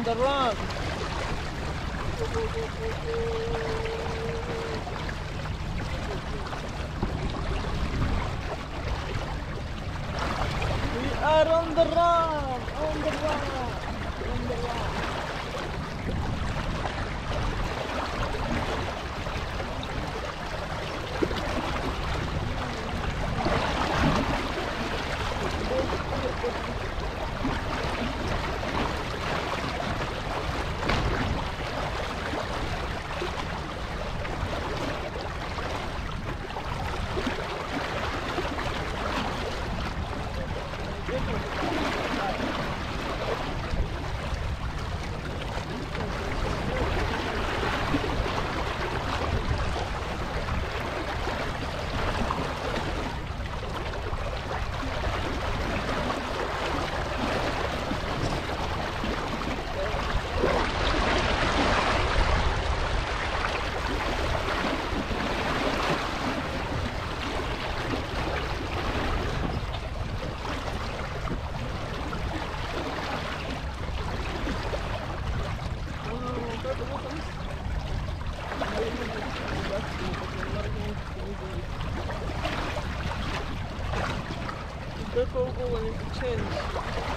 the run. We are on the run, on the run, on the run. Look over when it change.